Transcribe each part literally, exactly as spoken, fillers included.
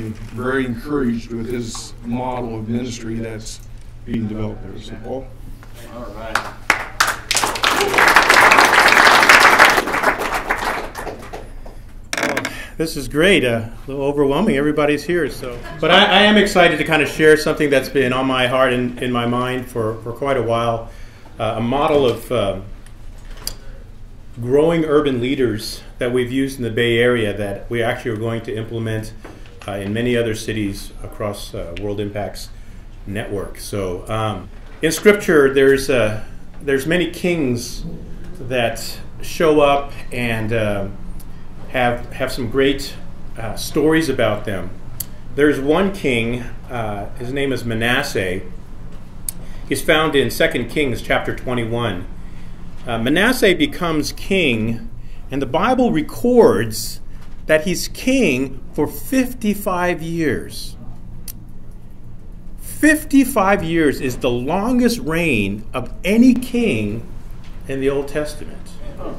been very encouraged with his model of ministry that's being developed there. So, Paul. All right. This is great. Uh, a little overwhelming. Everybody's here. So, but I, I am excited to kind of share something that's been on my heart and in my mind for, for quite a while. Uh, a model of uh, growing urban leaders that we've used in the Bay Area that we actually are going to implement uh, in many other cities across uh, World Impact's network. So, um, in Scripture, there's uh, there's many kings that show up and uh, have have some great uh, stories about them. There's one king, uh, his name is Manasseh. He's found in Second Kings chapter twenty-one. Uh, Manasseh becomes king, and the Bible records that he's king for fifty-five years. fifty-five years is the longest reign of any king in the Old Testament.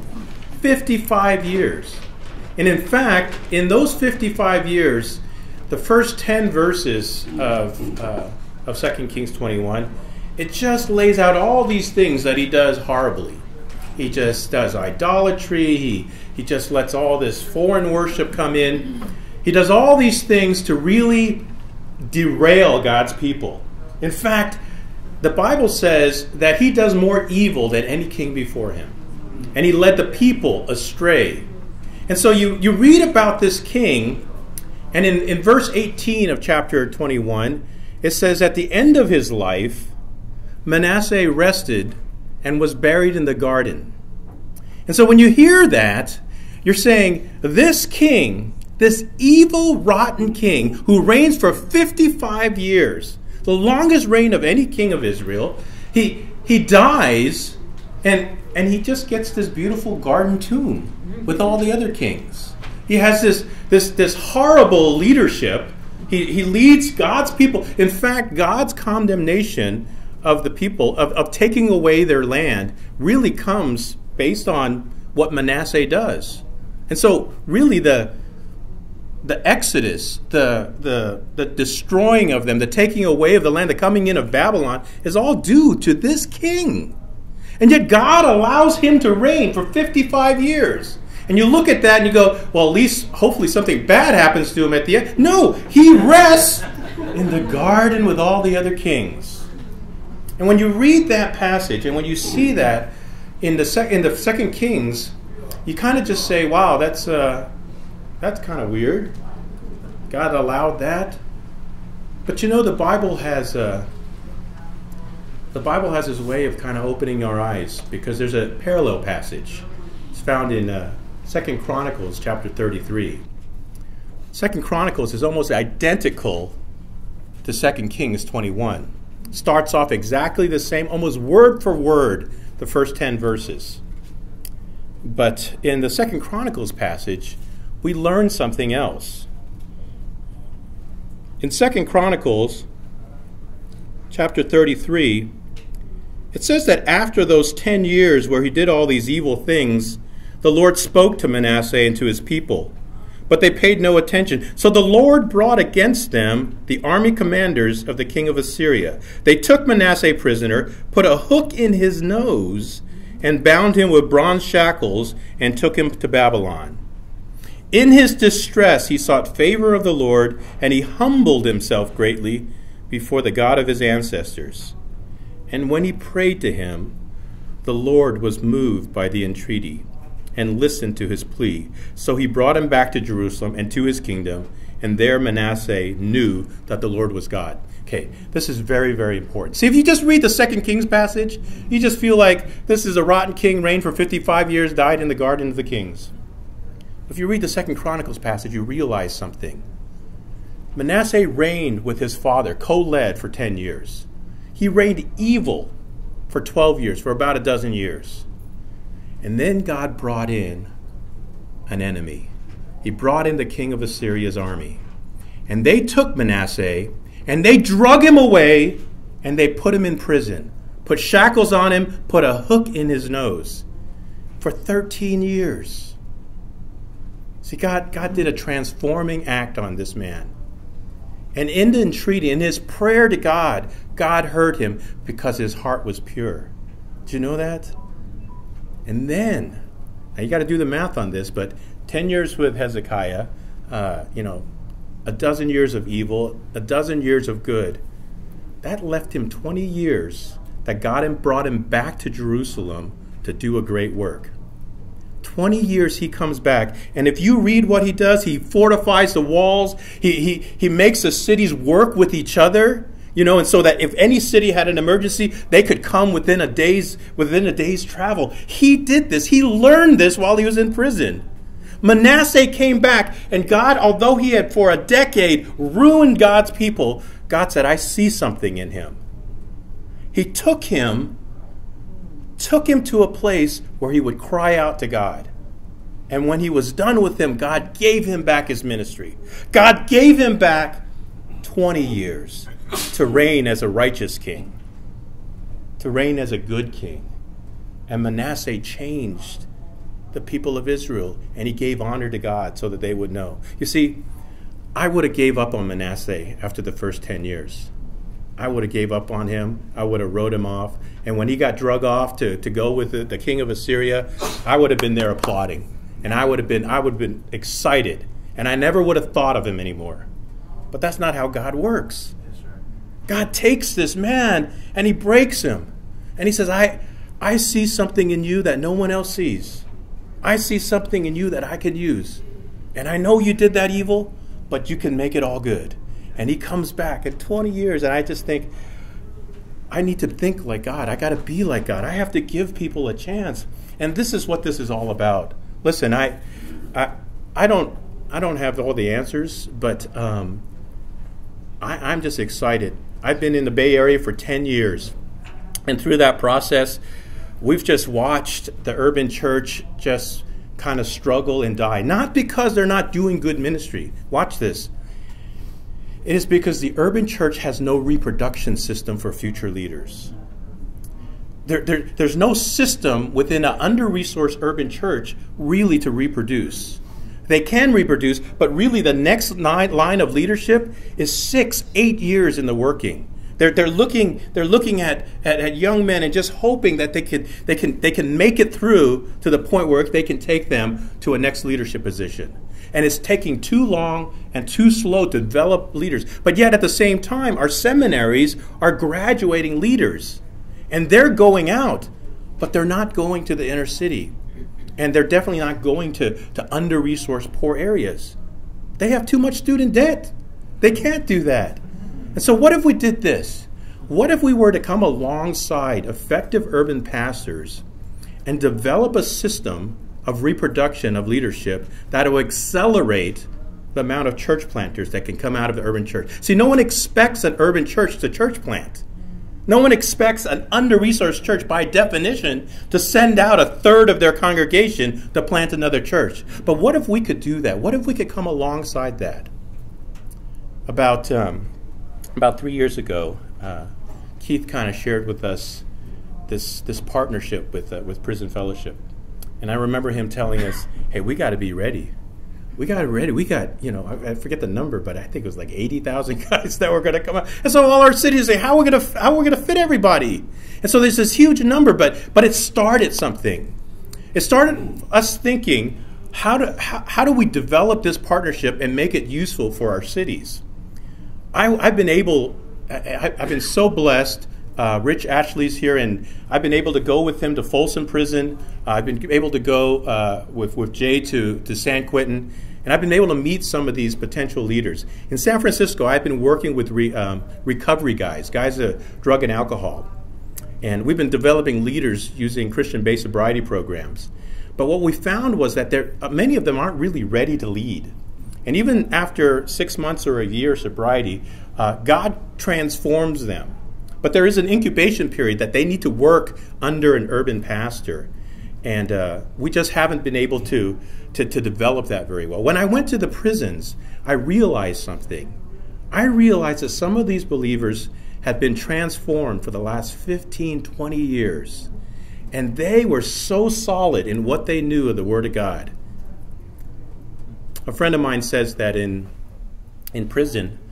fifty-five years. And in fact, in those fifty-five years, the first ten verses of, uh, of Second Kings twenty-one, it just lays out all these things that he does horribly. He just does idolatry. He, he just lets all this foreign worship come in. He does all these things to really derail God's people. In fact, the Bible says that he does more evil than any king before him. And he led the people astray. And so you, you read about this king, and in, in verse eighteen of chapter twenty-one, it says, at the end of his life, Manasseh rested and was buried in the garden. And so when you hear that, you're saying, this king, this evil, rotten king, who reigns for fifty-five years, the longest reign of any king of Israel, he, he dies, and, and he just gets this beautiful garden tomb with all the other kings. He has this, this, this horrible leadership. He, he leads God's people. In fact, God's condemnation of the people, of, of taking away their land, really comes based on what Manasseh does. And so really the the exodus, the, the, the destroying of them, the taking away of the land, the coming in of Babylon, is all due to this king. And yet God allows him to reign for fifty-five years. And you look at that and you go, well, at least hopefully something bad happens to him at the end. No, he rests in the garden with all the other kings. And when you read that passage and when you see that in the, sec- in the Second Kings, you kind of just say, wow, that's uh, that's kind of weird. God allowed that. But you know, the Bible has uh, the Bible has this way of kind of opening our eyes, because there's a parallel passage. It's found in uh, Second Chronicles chapter thirty-three. Second Chronicles is almost identical to Second Kings twenty-one. Starts off exactly the same, almost word for word, the first ten verses. But in the Second Chronicles passage, we learn something else. In Second Chronicles chapter thirty-three, it says that after those ten years where he did all these evil things, the Lord spoke to Manasseh and to his people, but they paid no attention. So the Lord brought against them the army commanders of the king of Assyria. They took Manasseh prisoner, put a hook in his nose, and bound him with bronze shackles, and took him to Babylon. In his distress he sought favor of the Lord, and he humbled himself greatly before the God of his ancestors. And when he prayed to him, the Lord was moved by the entreaty and listened to his plea. So he brought him back to Jerusalem and to his kingdom, and there Manasseh knew that the Lord was God. Okay, this is very, very important. See, if you just read the Second Kings passage, you just feel like this is a rotten king, reigned for fifty-five years, died in the garden of the kings. If you read the Second Chronicles passage, you realize something. Manasseh reigned with his father, co-led for ten years. He reigned evil for twelve years, for about a dozen years. And then God brought in an enemy. He brought in the king of Assyria's army. And they took Manasseh, and they drug him away, and they put him in prison. Put shackles on him, put a hook in his nose. For thirteen years. See, God, God did a transforming act on this man. And in the entreaty, in his prayer to God, God heard him because his heart was pure. Did you know that? And then, now you got to do the math on this, but ten years with Hezekiah, uh, you know, a dozen years of evil, a dozen years of good. That left him twenty years that God had brought him back to Jerusalem to do a great work. twenty years he comes back, and if you read what he does, he fortifies the walls, he, he, he makes the cities work with each other, you know, and so that if any city had an emergency, they could come within a day's, within a day's travel. He did this. He learned this while he was in prison. Manasseh came back, and God, although he had for a decade ruined God's people, God said, I see something in him. He took him took him to a place where he would cry out to God. And when he was done with him, God gave him back his ministry. God gave him back twenty years to reign as a righteous king, to reign as a good king. And Manasseh changed the people of Israel, and he gave honor to God so that they would know. You see, I would have gave up on Manasseh after the first ten years. I would have gave up on him. I would have wrote him off. And when he got drug off to, to go with the, the king of Assyria, I would have been there applauding. And I would have been I would have been excited. And I never would have thought of him anymore. But that's not how God works. God takes this man and he breaks him. And he says, I, I see something in you that no one else sees. I see something in you that I can use. And I know you did that evil, but you can make it all good. And he comes back in twenty years, and I just think, I need to think like God. I got to be like God. I have to give people a chance. And this is what this is all about. Listen, I, I, I don't, I don't have all the answers, but um, I, I'm just excited. I've been in the Bay Area for ten years, and through that process, we've just watched the urban church just kind of struggle and die. Not because they're not doing good ministry. Watch this. It is because the urban church has no reproduction system for future leaders. There, there, there's no system within an under-resourced urban church really to reproduce. They can reproduce, but really the next line of leadership is six, eight years in the working. They're, they're looking, they're looking at, at, at young men and just hoping that they can, they can, they can make it through to the point where they can take them to a next leadership position. And it's taking too long and too slow to develop leaders. But yet at the same time, our seminaries are graduating leaders. And they're going out, but they're not going to the inner city. And they're definitely not going to, to under-resourced poor areas. They have too much student debt. They can't do that. And so what if we did this? What if we were to come alongside effective urban pastors and develop a system of reproduction of leadership that will accelerate the amount of church planters that can come out of the urban church? See, no one expects an urban church to church plant. No one expects an under-resourced church, by definition, to send out a third of their congregation to plant another church. But what if we could do that? What if we could come alongside that? About um, about three years ago, uh, Keith kind of shared with us this this partnership with uh, with Prison Fellowship. And I remember him telling us, hey, we got to be ready. We got to be ready. We got, you know, I, I forget the number, but I think it was like eighty thousand guys that were going to come out. And so all our cities say, how are we going to how are we going to fit everybody? And so there's this huge number, but but it started something. It started us thinking, how do how, how do we develop this partnership and make it useful for our cities? I, I've been able, I, I've been so blessed. Uh, Rich Ashley's here, and I've been able to go with him to Folsom Prison. Uh, I've been able to go uh, with, with Jay to, to San Quentin, and I've been able to meet some of these potential leaders. In San Francisco, I've been working with re, um, recovery guys, guys of drug and alcohol. And we've been developing leaders using Christian-based sobriety programs. But what we found was that there, uh, many of them aren't really ready to lead. And even after six months or a year of sobriety, uh, God transforms them. But there is an incubation period that they need to work under an urban pastor. And uh, we just haven't been able to, to, to develop that very well. When I went to the prisons, I realized something. I realized that some of these believers had been transformed for the last fifteen, twenty years. And they were so solid in what they knew of the Word of God. A friend of mine says that in, in prison,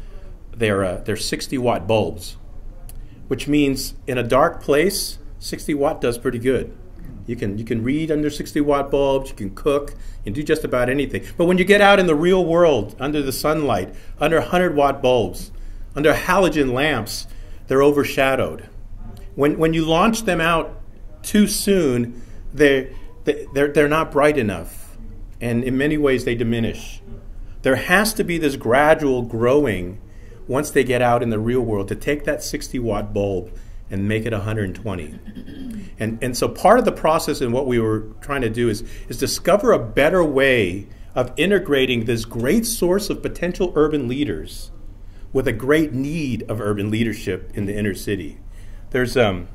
they're, uh, they're sixty watt bulbs, which means in a dark place, sixty watt does pretty good. You can, you can read under sixty watt bulbs, you can cook, you can do just about anything. But when you get out in the real world, under the sunlight, under one hundred watt bulbs, under halogen lamps, they're overshadowed. When, when you launch them out too soon, they're, they're, they're not bright enough. And in many ways, they diminish. There has to be this gradual growing once they get out in the real world to take that sixty watt bulb and make it one hundred twenty. And, and so part of the process and what we were trying to do is, is discover a better way of integrating this great source of potential urban leaders with a great need of urban leadership in the inner city. There's, um,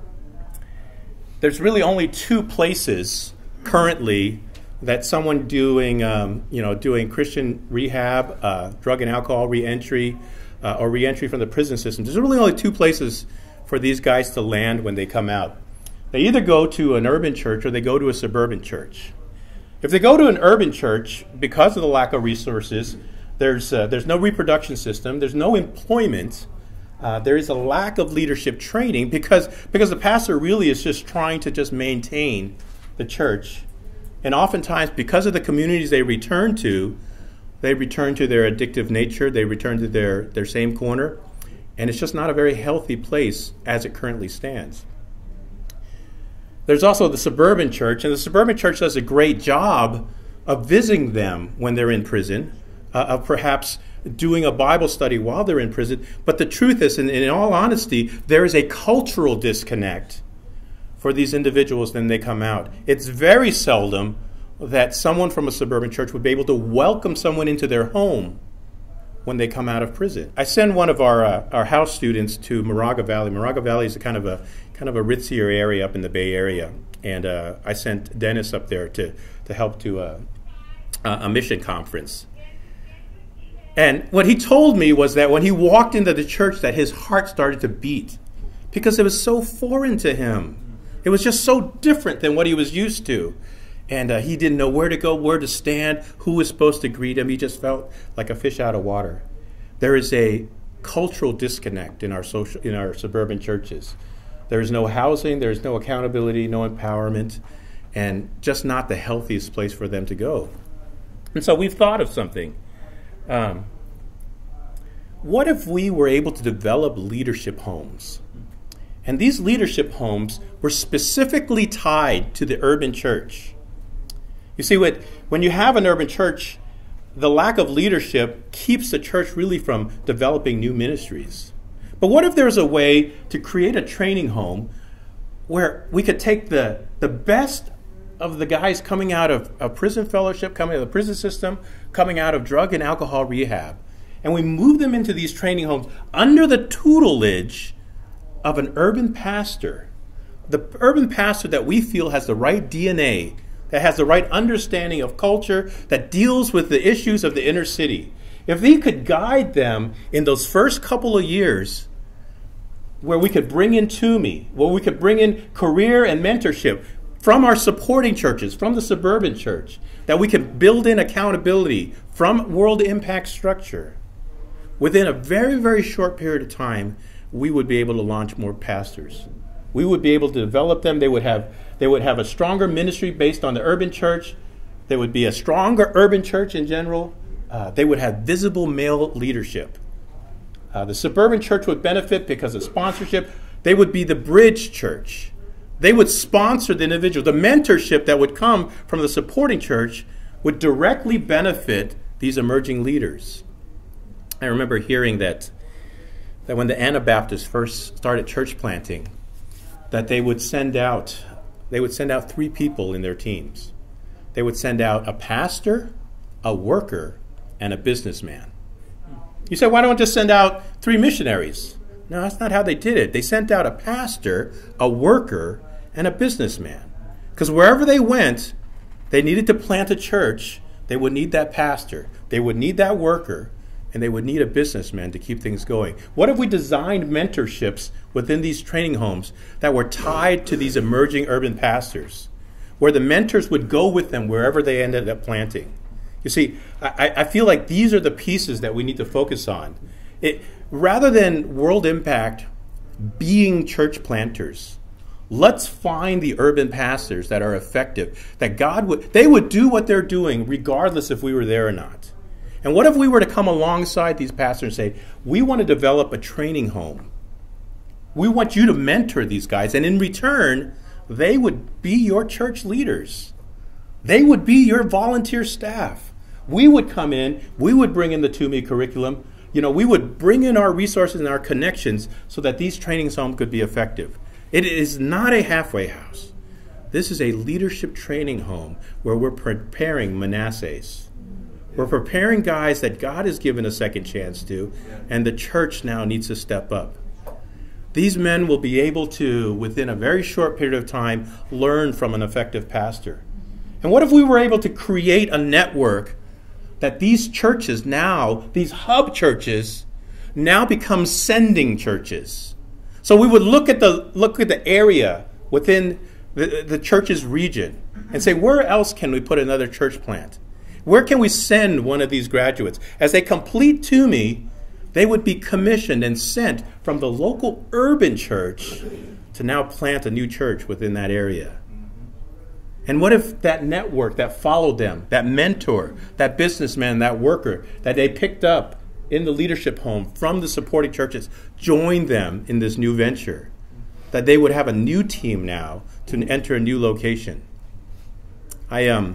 there's really only two places currently that someone doing, um, you know, doing Christian rehab, uh, drug and alcohol reentry, uh, or reentry from the prison system. There's really only two places for these guys to land when they come out. They either go to an urban church or they go to a suburban church. If they go to an urban church, because of the lack of resources, there's uh, there's no reproduction system, there's no employment, uh, there is a lack of leadership training because because the pastor really is just trying to just maintain the church. And oftentimes, because of the communities they return to, they return to their addictive nature, they return to their, their same corner, and it's just not a very healthy place as it currently stands. There's also the suburban church, and the suburban church does a great job of visiting them when they're in prison, uh, of perhaps doing a Bible study while they're in prison. But the truth is, and in all honesty, there is a cultural disconnect for these individuals when they come out. It's very seldom that someone from a suburban church would be able to welcome someone into their home when they come out of prison. I send one of our uh, our house students to Moraga Valley. Moraga Valley is a kind of a kind of a ritzier area up in the Bay Area, and uh, I sent Dennis up there to to help to uh, a mission conference. And what he told me was that when he walked into the church, that his heart started to beat because it was so foreign to him. It was just so different than what he was used to. And uh, he didn't know where to go, where to stand, who was supposed to greet him. He just felt like a fish out of water. There is a cultural disconnect in our social, in our suburban churches. There is no housing, there is no accountability, no empowerment, and just not the healthiest place for them to go. And so we've thought of something. Um, what if we were able to develop leadership homes? And these leadership homes were specifically tied to the urban church. You see, what, when you have an urban church, the lack of leadership keeps the church really from developing new ministries. But what if there's a way to create a training home where we could take the, the best of the guys coming out of a prison fellowship, coming out of the prison system, coming out of drug and alcohol rehab, and we move them into these training homes under the tutelage of an urban pastor, the urban pastor that we feel has the right D N A, that has the right understanding of culture, that deals with the issues of the inner city. If they could guide them in those first couple of years, where we could bring in TUMI, where we could bring in career and mentorship from our supporting churches, from the suburban church, that we could build in accountability from world impact structure, within a very, very short period of time, we would be able to launch more pastors. We would be able to develop them. They would have they would have a stronger ministry based on the urban church. There would be a stronger urban church in general. Uh, they would have visible male leadership. Uh, the suburban church would benefit because of sponsorship. They would be the bridge church. They would sponsor the individual. The mentorship that would come from the supporting church would directly benefit these emerging leaders. I remember hearing that that when the Anabaptists first started church planting, that they would send out they would send out three people in their teams. They would send out a pastor, a worker, and a businessman. You say, why don't we just send out three missionaries? No, that's not how they did it. They sent out a pastor, a worker, and a businessman. Because wherever they went, they needed to plant a church. They would need that pastor. They would need that worker. And they would need a businessman to keep things going. What if we designed mentorships within these training homes that were tied to these emerging urban pastors, where the mentors would go with them wherever they ended up planting? You see, I, I feel like these are the pieces that we need to focus on. It, rather than World Impact being church planters, let's find the urban pastors that are effective, that God would, they would do what they're doing regardless if we were there or not. And what if we were to come alongside these pastors and say, we want to develop a training home. We want you to mentor these guys, and in return, they would be your church leaders. They would be your volunteer staff. We would come in, we would bring in the TUMI curriculum. You know, we would bring in our resources and our connections so that these training homes could be effective. It is not a halfway house. This is a leadership training home where we're preparing Manassehs. We're preparing guys that God has given a second chance to, and the church now needs to step up. These men will be able to, within a very short period of time, learn from an effective pastor. And what if we were able to create a network that these churches now, these hub churches, now become sending churches? So we would look at the look at the area within the, the church's region and say, where else can we put another church plant? Where can we send one of these graduates? As they complete TUMI, they would be commissioned and sent from the local urban church to now plant a new church within that area. And what if that network that followed them, that mentor, that businessman, that worker that they picked up in the leadership home from the supporting churches joined them in this new venture? That they would have a new team now to enter a new location. I um.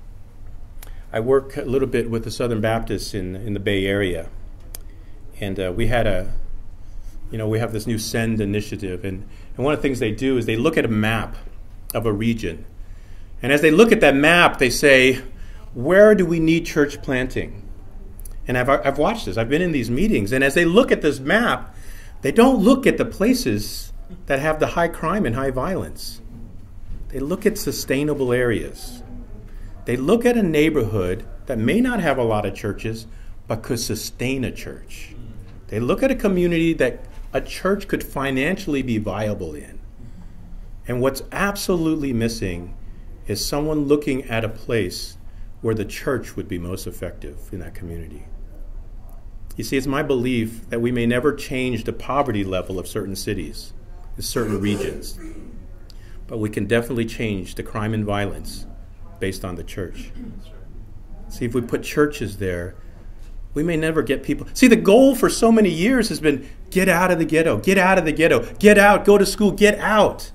I work a little bit with the Southern Baptists in in the Bay Area, and uh, we had a, you know, we have this new Send initiative, and, and one of the things they do is they look at a map of a region, and as they look at that map, they say, where do we need church planting? And I've I've watched this. I've been in these meetings, and as they look at this map, they don't look at the places that have the high crime and high violence. They look at sustainable areas. They look at a neighborhood that may not have a lot of churches, but could sustain a church. They look at a community that a church could financially be viable in. And what's absolutely missing is someone looking at a place where the church would be most effective in that community. You see, it's my belief that we may never change the poverty level of certain cities, in certain regions, but we can definitely change the crime and violence based on the church. See, if we put churches there, we may never get people. See, the goal for so many years has been get out of the ghetto, get out of the ghetto, get out, go to school, get out.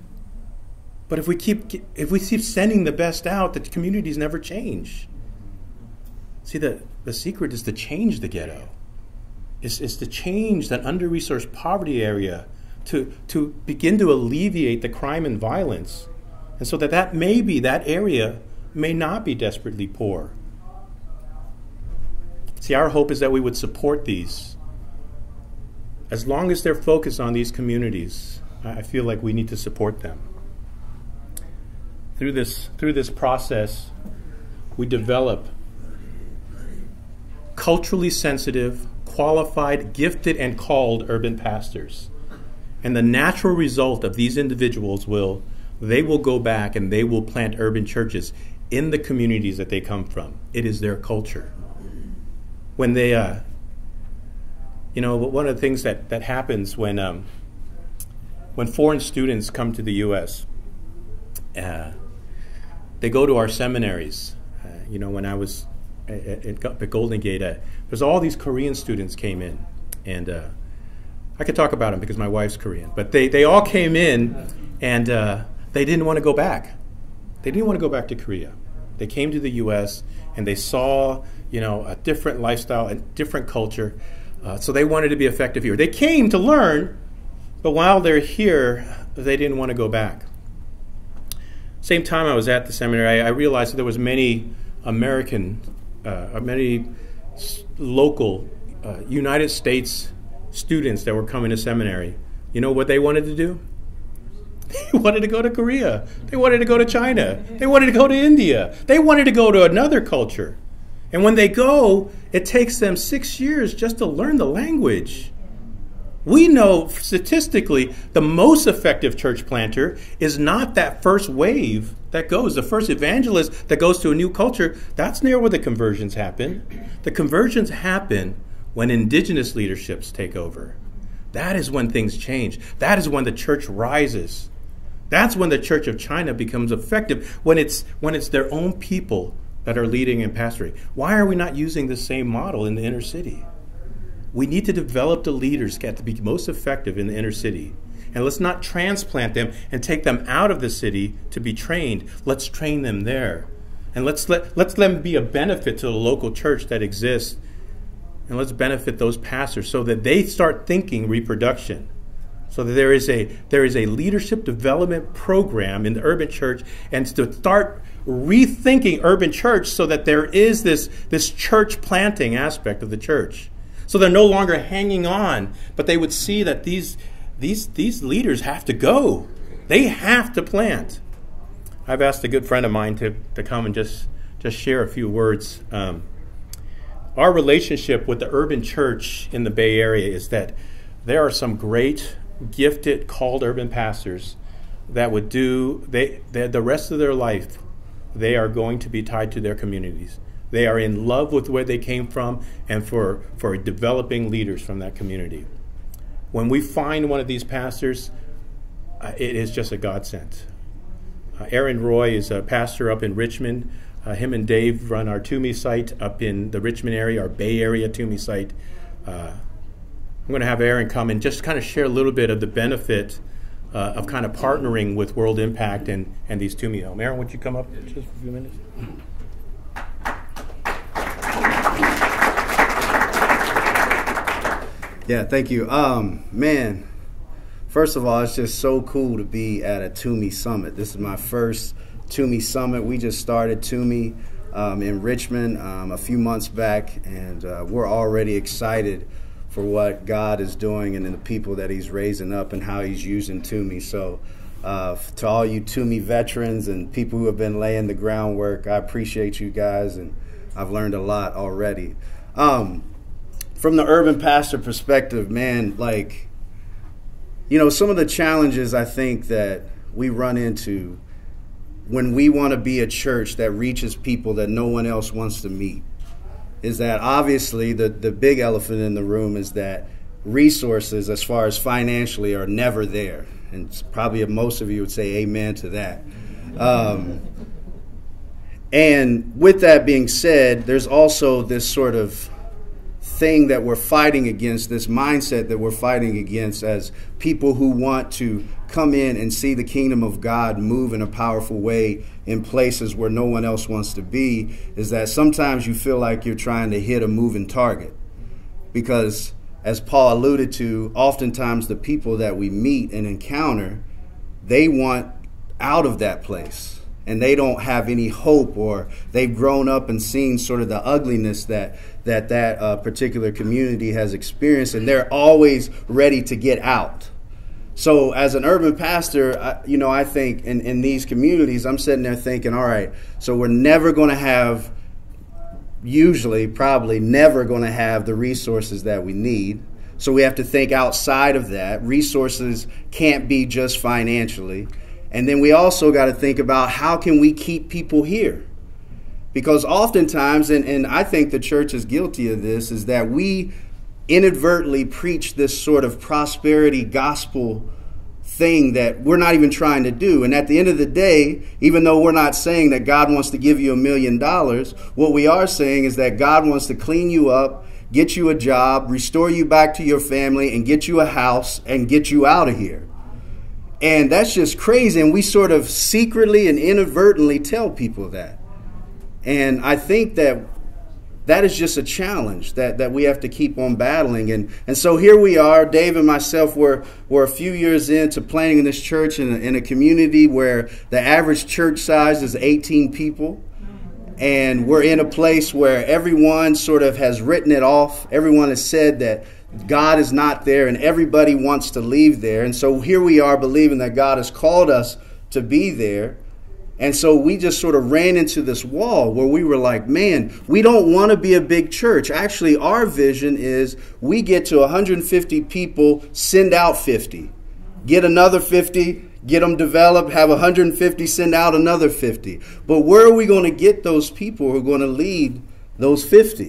But if we keep if we keep sending the best out, the communities never change. See, the, the secret is to change the ghetto. It's, it's to change that under-resourced poverty area to, to begin to alleviate the crime and violence. And so that that maybe that area may not be desperately poor. See, our hope is that we would support these. As long as they're focused on these communities, I feel like we need to support them. Through this, through this process, we develop culturally sensitive, qualified, gifted, and called urban pastors. And the natural result of these individuals will They will go back and they will plant urban churches in the communities that they come from. It is their culture. When they, uh, you know, one of the things that, that happens when um, when foreign students come to the U S, uh, they go to our seminaries. Uh, you know, when I was at, at Golden Gate, uh, there's all these Korean students came in. And uh, I could talk about them because my wife's Korean. But they, they all came in and... Uh, They didn't want to go back. They didn't want to go back to Korea. They came to the U S and they saw, you know, a different lifestyle, a different culture. Uh, so they wanted to be effective here. They came to learn, but while they're here, they didn't want to go back. Same time I was at the seminary, I, I realized that there was many American, uh, many local uh, United States students that were coming to seminary. You know what they wanted to do? They wanted to go to Korea. They wanted to go to China. They wanted to go to India. They wanted to go to another culture. And when they go, it takes them six years just to learn the language. We know statistically the most effective church planter is not that first wave that goes, the first evangelist that goes to a new culture. That's near where the conversions happen. The conversions happen when indigenous leaderships take over. That is when things change. That is when the church rises. That's when the Church of China becomes effective, when it's when it's their own people that are leading and pastoring. Why are we not using the same model in the inner city? We need to develop the leaders that to be most effective in the inner city. And let's not transplant them and take them out of the city to be trained. Let's train them there. And let's let, let's let them be a benefit to the local church that exists. And let's benefit those pastors so that they start thinking reproduction. So that there is a there is a leadership development program in the urban church, and to start rethinking urban church so that there is this, this church planting aspect of the church. So they're no longer hanging on, but they would see that these these these leaders have to go. They have to plant. I've asked a good friend of mine to, to come and just, just share a few words. Um, our relationship with the urban church in the Bay Area is that there are some great, gifted, called urban pastors that would do, they, they the rest of their life, they are going to be tied to their communities. They are in love with where they came from and for, for developing leaders from that community. When we find one of these pastors, uh, it is just a godsend. Uh, Aaron Roy is a pastor up in Richmond. Uh, him and Dave run our TUMI site up in the Richmond area, our Bay Area TUMI site. Uh, I'm going to have Aaron come and just kind of share a little bit of the benefit uh, of kind of partnering with World Impact and, and these TUMI homes. Aaron, would you come up just for a few minutes? Yeah, thank you. Um, man, first of all, it's just so cool to be at a TUMI Summit. This is my first TUMI Summit. We just started TUMI um, in Richmond um, a few months back, and uh, we're already excited for what God is doing and the people that he's raising up and how he's using TUMI. So uh, to all you TUMI veterans and people who have been laying the groundwork, I appreciate you guys, and I've learned a lot already. Um, From the urban pastor perspective, man, like, you know, some of the challenges I think that we run into when we want to be a church that reaches people that no one else wants to meet is that obviously the, the big elephant in the room is that resources as far as financially are never there. And probably most of you would say amen to that. Um, and with that being said, there's also this sort of thing that we're fighting against, this mindset that we're fighting against as people who want to come in and see the kingdom of God move in a powerful way in places where no one else wants to be, is that sometimes you feel like you're trying to hit a moving target. Because as Paul alluded to, oftentimes the people that we meet and encounter, they want out of that place. And they don't have any hope, or they've grown up and seen sort of the ugliness that that, that uh, particular community has experienced, and they're always ready to get out. So as an urban pastor, I, you know, I think in, in these communities, I'm sitting there thinking, all right, so we're never going to have, usually, probably never going to have the resources that we need. So we have to think outside of that. Resources can't be just financially. And then we also got to think about how can we keep people here? Because oftentimes, and, and I think the church is guilty of this, is that we inadvertently preach this sort of prosperity gospel thing that we're not even trying to do. And at the end of the day, even though we're not saying that God wants to give you a million dollars, what we are saying is that God wants to clean you up, get you a job, restore you back to your family, and get you a house and get you out of here. And that's just crazy. And we sort of secretly and inadvertently tell people that. And I think that that is just a challenge that, that we have to keep on battling. And, and so here we are, Dave and myself, were, were a few years into planning in this church in a, in a community where the average church size is eighteen people. And we're in a place where everyone sort of has written it off. Everyone has said that God is not there, and everybody wants to leave there. And so here we are believing that God has called us to be there. And so we just sort of ran into this wall where we were like, man, we don't want to be a big church. Actually, our vision is we get to one hundred fifty people, send out fifty. Get another fifty, get them developed, have one hundred fifty, send out another fifty. But where are we going to get those people who are going to lead those fifty?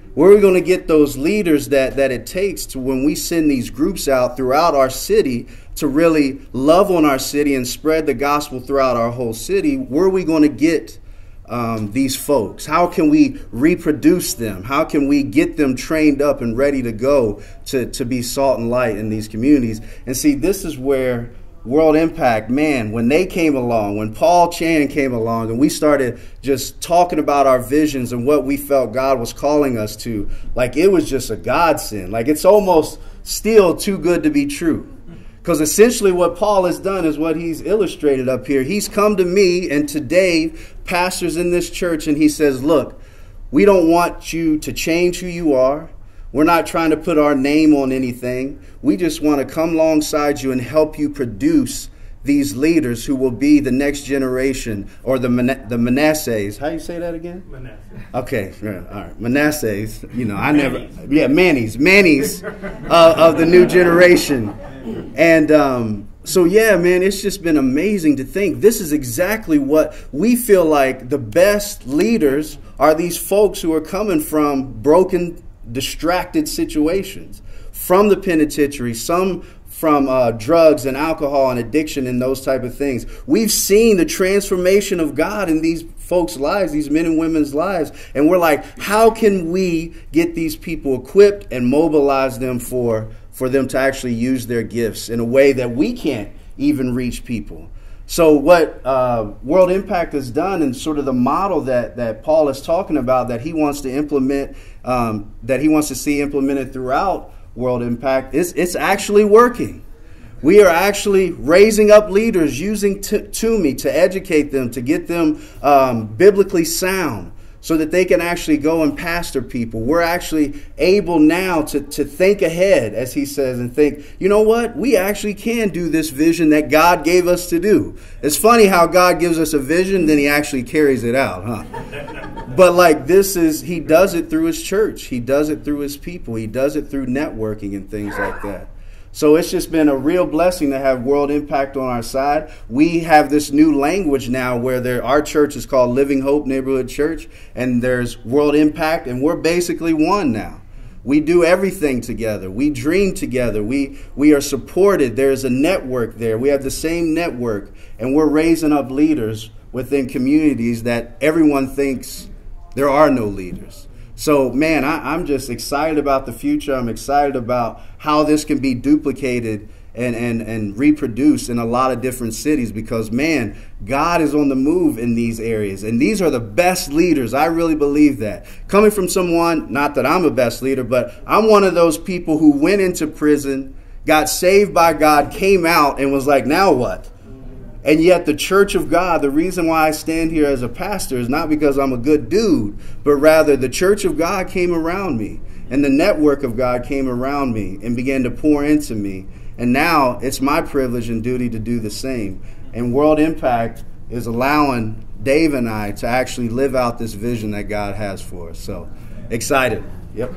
Where are we going to get those leaders that, that it takes to when we send these groups out throughout our city to really love on our city and spread the gospel throughout our whole city? Where are we going to get um, these folks? How can we reproduce them? How can we get them trained up and ready to go to, to be salt and light in these communities? And see, this is where World Impact, man, when they came along, when Paul Chan came along and we started just talking about our visions and what we felt God was calling us to, like it was just a godsend. Like it's almost still too good to be true. Because essentially what Paul has done is what he's illustrated up here. He's come to me and to Dave, pastors in this church, and he says, look, we don't want you to change who you are. We're not trying to put our name on anything. We just want to come alongside you and help you produce these leaders who will be the next generation, or the Man- the Manassehs. How you say that again? Manasseh. Okay, yeah, all right. Manassehs. You know, I never. Yeah, Mannies, Mannies uh, of the new generation. And um, so, yeah, man, it's just been amazing to think. This is exactly what we feel like the best leaders are. These folks who are coming from broken, distracted situations, from the penitentiary, some from uh, drugs and alcohol and addiction and those type of things. We've seen the transformation of God in these folks' lives, these men and women's lives. And we're like, how can we get these people equipped and mobilize them for, for them to actually use their gifts in a way that we can't even reach people? So what uh, World Impact has done, and sort of the model that, that Paul is talking about, that he wants to implement, um, that he wants to see implemented throughout World Impact, is it's actually working. We are actually raising up leaders using t- TUMI to educate them, to get them um, biblically sound, so that they can actually go and pastor people. We're actually able now to, to think ahead, as he says, and think, you know what? We actually can do this vision that God gave us to do. It's funny how God gives us a vision, then he actually carries it out, huh? But like this is, he does it through his church. He does it through his people. He does it through networking and things like that. So it's just been a real blessing to have World Impact on our side. We have this new language now where there, our church is called Living Hope Neighborhood Church, and there's World Impact, and we're basically one now. We do everything together. We dream together. We, we are supported. There's a network there. We have the same network, and we're raising up leaders within communities that everyone thinks there are no leaders. So, man, I, I'm just excited about the future. I'm excited about how this can be duplicated and, and, and reproduced in a lot of different cities, because, man, God is on the move in these areas. And these are the best leaders. I really believe that. Coming from someone, not that I'm a best leader, but I'm one of those people who went into prison, got saved by God, came out, and was like, now what? And yet the church of God, the reason why I stand here as a pastor is not because I'm a good dude, but rather the church of God came around me, and the network of God came around me and began to pour into me. And now it's my privilege and duty to do the same. And World Impact is allowing Dave and I to actually live out this vision that God has for us. So excited. Yep.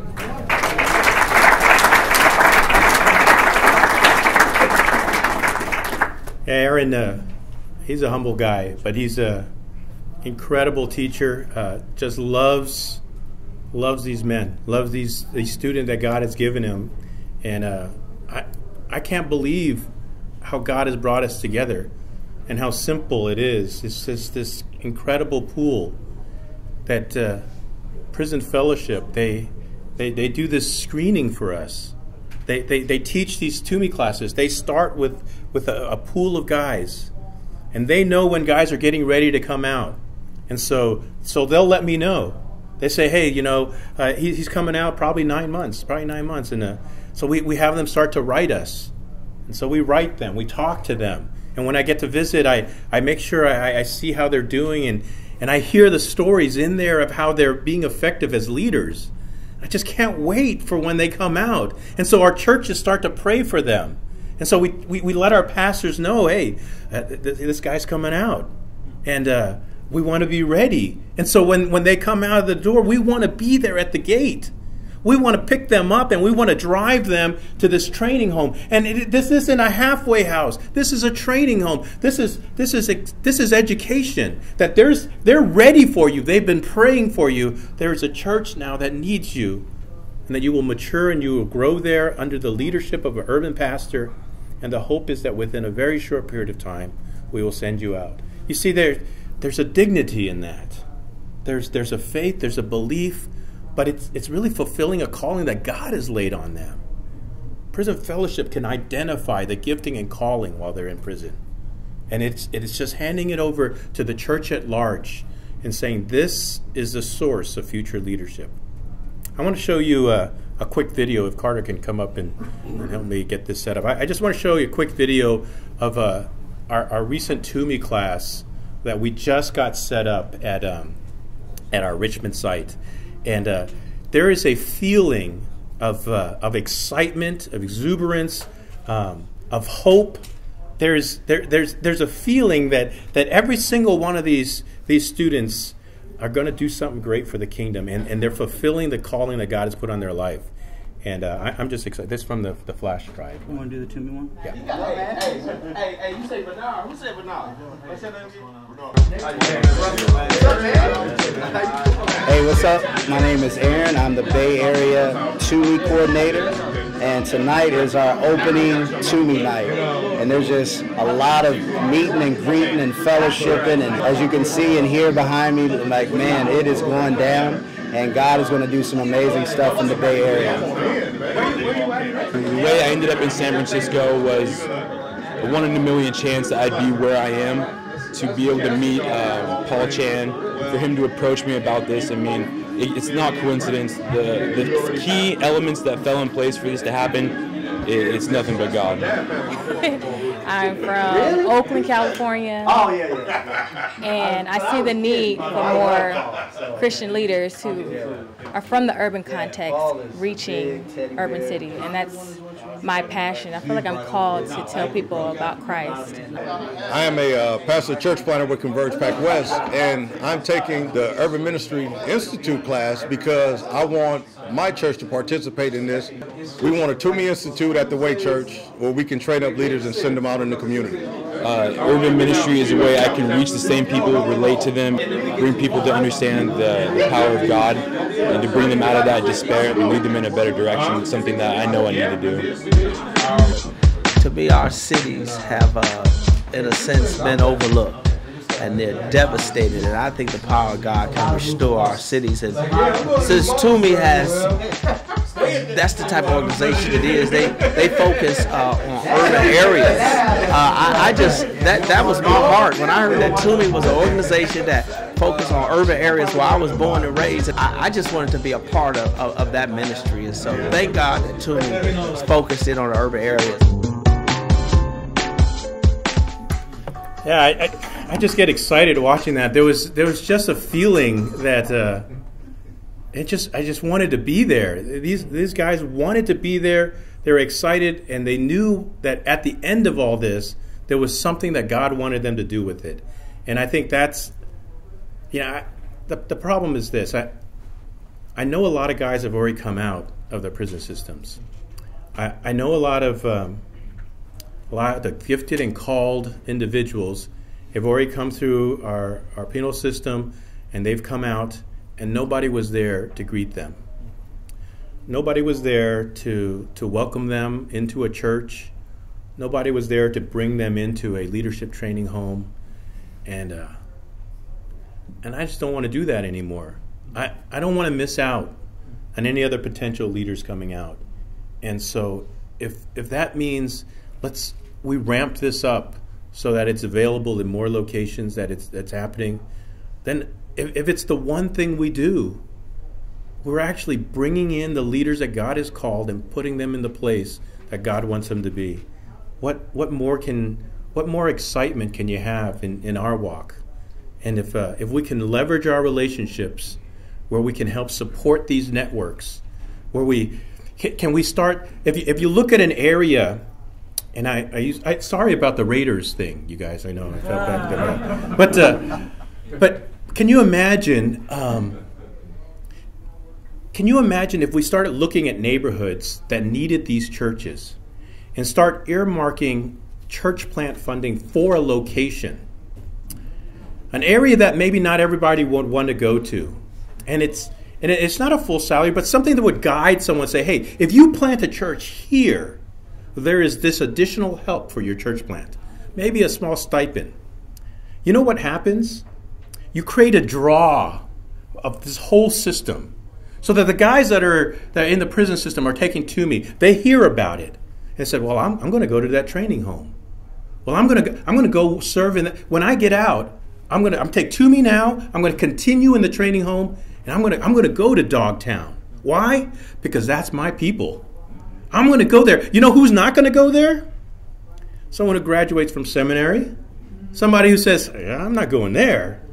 Aaron, uh, he's a humble guy, but he's a incredible teacher. Uh, just loves loves these men, loves these these students that God has given him, and uh, I I can't believe how God has brought us together, and how simple it is. It's just this incredible pool that uh, Prison Fellowship they they they do this screening for us. They, they they teach these TUMI classes. They start with, with a, a pool of guys. And they know when guys are getting ready to come out. And so so they'll let me know. They say, hey, you know, uh, he, he's coming out probably nine months, probably nine months. And uh, so we, we have them start to write us. And so we write them. We talk to them. And when I get to visit, I, I make sure I, I see how they're doing. And, and I hear the stories in there of how they're being effective as leaders. I just can't wait for when they come out. And so our churches start to pray for them. And so we, we, we let our pastors know, hey, uh, th- this guy's coming out. And uh, we want to be ready. And so when, when they come out of the door, we want to be there at the gate. We want to pick them up and we want to drive them to this training home. And it, this isn't a halfway house. This is a training home. This is this is this is education. That there's they're ready for you. They've been praying for you. There's a church now that needs you, and that you will mature and you will grow there under the leadership of an urban pastor. And the hope is that within a very short period of time, we will send you out. You see, there there's a dignity in that. There's there's a faith, there's a belief, but it's it's really fulfilling a calling that God has laid on them. Prison Fellowship can identify the gifting and calling while they're in prison. And it's it's just handing it over to the church at large and saying this is the source of future leadership. I want to show you a, a quick video, if Carter can come up and, and help me get this set up. I, I just want to show you a quick video of uh, our, our recent TUMI class that we just got set up at um, at our Richmond site. And uh, there is a feeling of, uh, of excitement, of exuberance, um, of hope. There's, there, there's, there's a feeling that, that every single one of these, these students are going to do something great for the kingdom, and, and they're fulfilling the calling that God has put on their life. And uh, I, I'm just excited. This is from the, the flash drive. You want to do the TUMI one? Yeah. Hey, hey, hey, hey, you say Bernard. Who said Bernard? What's your name? Hey, what's up? My name is Aaron. I'm the Bay Area TUMI coordinator, and tonight is our opening TUMI night. And there's just a lot of meeting and greeting and fellowshipping, and as you can see and hear behind me, like, man, it is going down, and God is going to do some amazing stuff in the Bay Area. The way I ended up in San Francisco was a one in a million chance that I'd be where I am. To be able to meet um, Paul Chan, for him to approach me about this, I mean, it, it's not coincidence. The, the key elements that fell in place for this to happen, it, it's nothing but God. I'm from Oakland, California. Oh, yeah, yeah. And I see the need for more Christian leaders who are from the urban context reaching urban cities. And that's my passion. I feel like I'm called to tell people about Christ. I am a uh, pastor church planner with Converge Pac West, and I'm taking the Urban Ministry Institute class because I want my church to participate in this. We want a TUMI Institute at the Way Church where we can train up leaders and send them out in the community. Uh, urban ministry is a way I can reach the same people, relate to them, bring people to understand the, the power of God, and to bring them out of that despair and lead them in a better direction, something that I know I need to do. To me, our cities have, uh, in a sense, been overlooked, and they're devastated, and I think the power of God can restore our cities. And since TUMI has, that's the type of organization it is, they they focus uh, on urban areas. Uh, I, I just, that, that was my heart. When I heard that TUMI was an organization that focused on urban areas where I was born and raised, I, I just wanted to be a part of, of, of that ministry. And so thank God that TUMI is focused in on the urban areas. Yeah, I, I, I just get excited watching that. There was there was just a feeling that uh, it just I just wanted to be there. These these guys wanted to be there. They were excited, and they knew that at the end of all this, there was something that God wanted them to do with it. And I think that's, you know, I, the the problem is this. I I know a lot of guys have already come out of the prison systems. I, I know a lot of. Um, A lot of the gifted and called individuals have already come through our, our penal system, and they've come out, and nobody was there to greet them. Nobody was there to, to welcome them into a church. Nobody was there to bring them into a leadership training home. And uh, and I just don't want to do that anymore. I, I don't want to miss out on any other potential leaders coming out. And so if if that means let's we ramp this up so that it's available in more locations, that it's that's happening, then if, if it's the one thing we do, we're actually bringing in the leaders that God has called and putting them in the place that God wants them to be. What what more can what more excitement can you have in, in our walk? And if uh, if we can leverage our relationships, where we can help support these networks, where we can, can we start? If you, if you look at an area. And I, I use. I, sorry about the Raiders thing, you guys. I know I felt bad, but uh, but can you imagine um, can you imagine if we started looking at neighborhoods that needed these churches and start earmarking church plant funding for a location, an area that maybe not everybody would want to go to, and it's and it's not a full salary, but something that would guide someone, say, hey, if you plant a church here, there is this additional help for your church plant, maybe a small stipend. You know what happens? You create a draw of this whole system, so that the guys that are that are in the prison system are taking TUMI. They hear about it and said, "Well, I'm, I'm going to go to that training home. Well, I'm going to I'm going to go serve in that. When I get out, I'm going to I'm take TUMI now. I'm going to continue in the training home, and I'm going to I'm going to go to Dogtown. Why? Because that's my people. I'm going to go there. You know who's not going to go there? Someone who graduates from seminary, somebody who says, yeah, I'm not going there."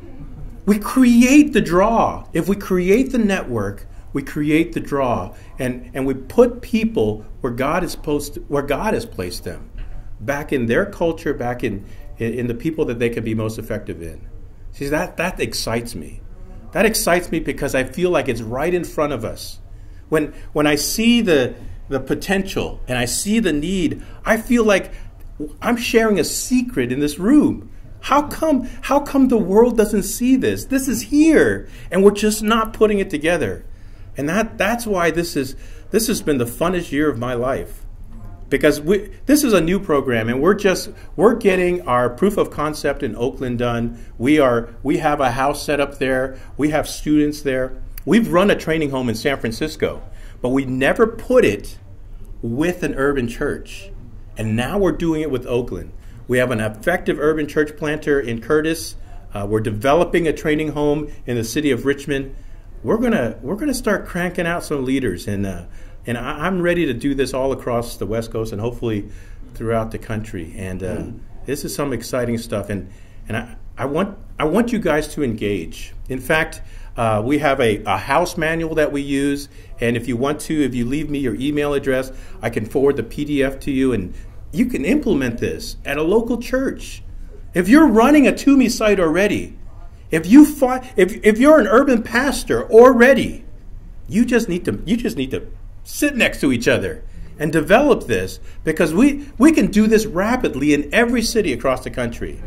We create the draw. If we create the network, we create the draw, and, and we put people where God is supposed to, where God has placed them, back in their culture, back in, in, in the people that they can be most effective in. See, that, that excites me. That excites me because I feel like it's right in front of us. When when I see the the potential and I see the need, I feel like I'm sharing a secret in this room. How come, how come the world doesn't see this? This is here, and we're just not putting it together. And that, that's why this is this has been the funnest year of my life. Because we, this is a new program, and we're just we're getting our proof of concept in Oakland done. We are we have a house set up there. We have students there. We've run a training home in San Francisco, but we never put it with an urban church. And now we're doing it with Oakland. We have an effective urban church planter in Curtis. Uh, we're developing a training home in the city of Richmond. We're gonna we're gonna start cranking out some leaders, and uh, and I, I'm ready to do this all across the West Coast and hopefully throughout the country. And uh, this is some exciting stuff. And and I, I want I want you guys to engage. In fact, uh, we have a, a house manual that we use. And if you want to, if you leave me your email address, I can forward the P D F to you, and you can implement this at a local church. If you're running a TUMI site already, if you find, if if you're an urban pastor already, you just need to you just need to sit next to each other and develop this, because we we can do this rapidly in every city across the country.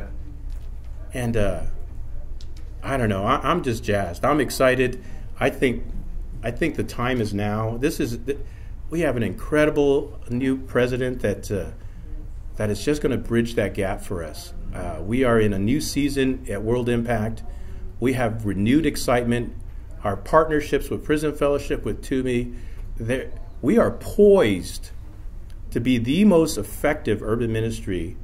And uh, I don't know, I, I'm just jazzed. I'm excited. I think I think the time is now. This is we have an incredible new president that. Uh, that is just going to bridge that gap for us. Uh, we are in a new season at World Impact. We have renewed excitement. Our partnerships with Prison Fellowship, with TUMI, we are poised to be the most effective urban ministry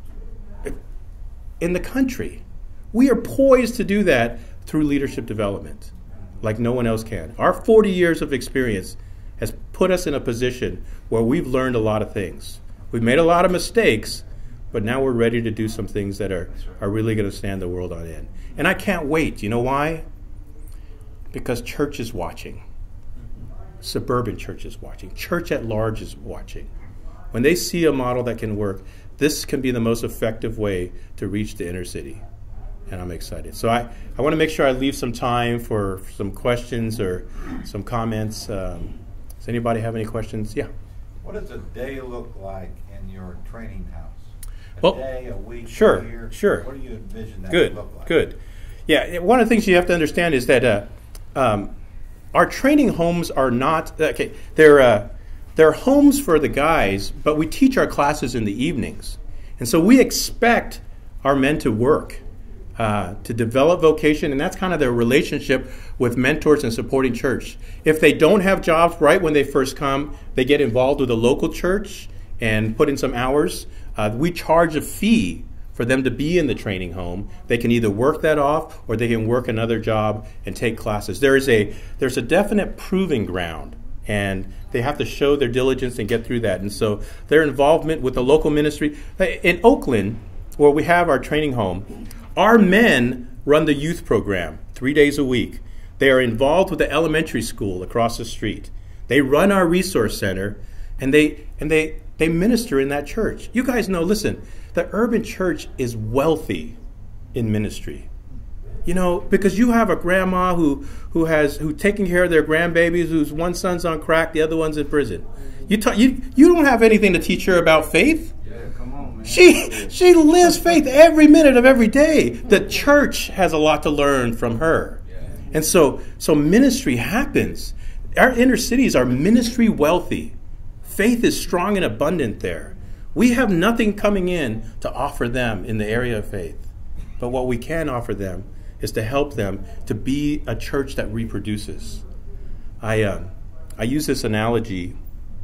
in the country. We are poised to do that through leadership development like no one else can. Our forty years of experience has put us in a position where we've learned a lot of things. We've made a lot of mistakes, but now we're ready to do some things that are, are really going to stand the world on end. And I can't wait. You know why? Because church is watching. Suburban church is watching. Church at large is watching. When they see a model that can work, this can be the most effective way to reach the inner city. And I'm excited. So I, I want to make sure I leave some time for some questions or some comments. Um, does anybody have any questions? Yeah. What does a day look like in your training house? A well, day, a week, sure, a year? Sure. What do you envision that good, to look like? Good, Yeah, one of the things you have to understand is that uh, um, our training homes are not, okay, they're, uh, they're homes for the guys, but we teach our classes in the evenings. And so we expect our men to work, uh, to develop vocation, and that's kind of their relationship with mentors and supporting church. If they don't have jobs right when they first come, they get involved with a local church and put in some hours. Uh, we charge a fee for them to be in the training home. They can either work that off or they can work another job and take classes. There is a there's a definite proving ground, and they have to show their diligence and get through that. And so their involvement with the local ministry. In Oakland, where we have our training home, our men run the youth program three days a week. They are involved with the elementary school across the street. They run our resource center, and they and they they minister in that church. You guys know, listen, the urban church is wealthy in ministry. You know, because you have a grandma who who has who taking care of their grandbabies, whose one son's on crack, the other one's in prison. You ta- you you don't have anything to teach her about faith. Yeah, come on, man. She she lives faith every minute of every day. The church has a lot to learn from her, and so so ministry happens. Our inner cities are ministry wealthy. Faith is strong and abundant there. We have nothing coming in to offer them in the area of faith, but what we can offer them is to help them to be a church that reproduces. I uh, I use this analogy.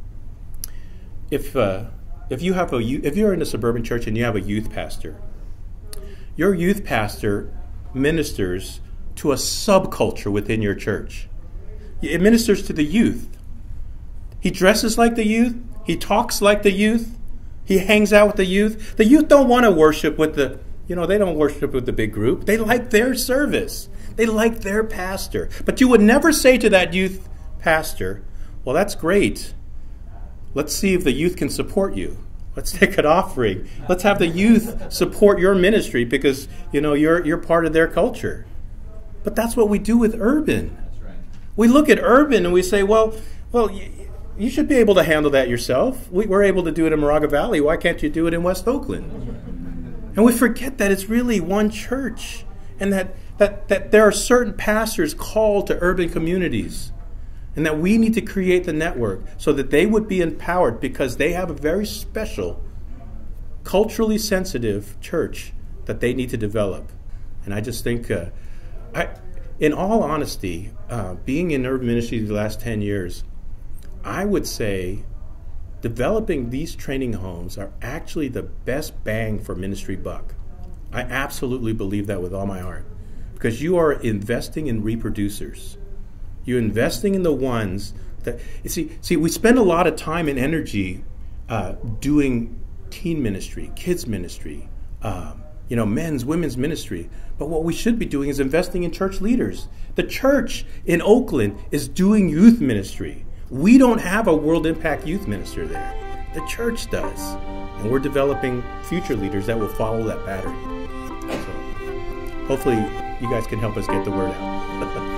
If uh, if you have a if you're in a suburban church and you have a youth pastor, your youth pastor ministers to a subculture within your church. It ministers to the youth. He dresses like the youth. He talks like the youth. He hangs out with the youth. The youth don't want to worship with the You know, they don't worship with the big group. They like their service. They like their pastor. But you would never say to that youth pastor, well, that's great. Let's see if the youth can support you. Let's take an offering. Let's have the youth support your ministry because, you know, you're you're part of their culture. But that's what we do with urban. We look at urban and we say, well, well, you, you should be able to handle that yourself. We, we're able to do it in Moraga Valley. Why can't you do it in West Oakland? And we forget that it's really one church and that, that, that there are certain pastors called to urban communities and that we need to create the network so that they would be empowered because they have a very special, culturally sensitive church that they need to develop. And I just think, uh, I, in all honesty, uh, being in urban ministry the last ten years, I would say developing these training homes are actually the best bang for ministry buck. I absolutely believe that with all my heart. Because you are investing in reproducers. You're investing in the ones that, you see, see we spend a lot of time and energy uh, doing teen ministry, kids ministry, um, you know, men's, women's ministry. But what we should be doing is investing in church leaders. The church in Oakland is doing youth ministry. We don't have a World Impact youth minister there. The church does. And we're developing future leaders that will follow that pattern. So hopefully you guys can help us get the word out.